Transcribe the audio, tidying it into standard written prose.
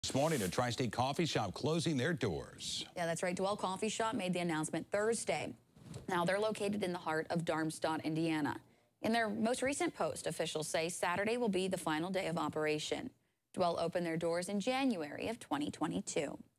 This morning, a Tri-State coffee shop closing their doors. Yeah, that's right. Dwell Coffee Shop made the announcement Thursday. Now, they're located in the heart of Darmstadt, Indiana. In their most recent post, officials say Saturday will be the final day of operation. Dwell opened their doors in January of 2022.